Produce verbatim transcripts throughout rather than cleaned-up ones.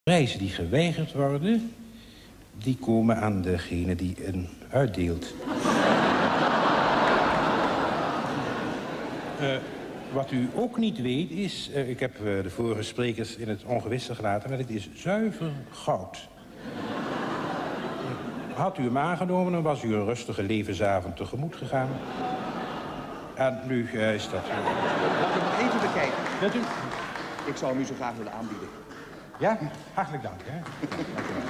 Prijzen die geweigerd worden, die komen aan degene die een uitdeelt. uh, wat u ook niet weet is... Uh, ik heb uh, de vorige sprekers in het ongewisse gelaten, maar het is zuiver goud. Had u hem aangenomen, dan was u een rustige levensavond tegemoet gegaan. En nu uh, is dat... Laat ik hem even bekijken. Dat u... Ik zou hem u zo graag willen aanbieden. Ja, hartelijk dank. Hè? Dank u wel.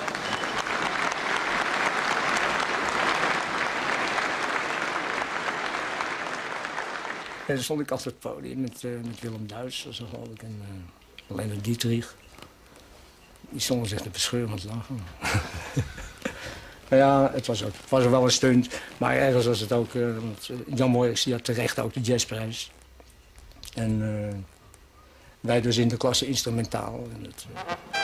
En dan stond ik achter het podium met, uh, met Willem Duis, zo geloof ik, en uh, Lennart Dietrich. Die stonden zich te bescheuren te lachen. Nou ja, het was, ook, het was wel een stunt, maar ergens was het ook... Uh, want Jan Moorix had terecht ook de jazzprijs. En uh, wij dus in de klasse instrumentaal. En het, uh,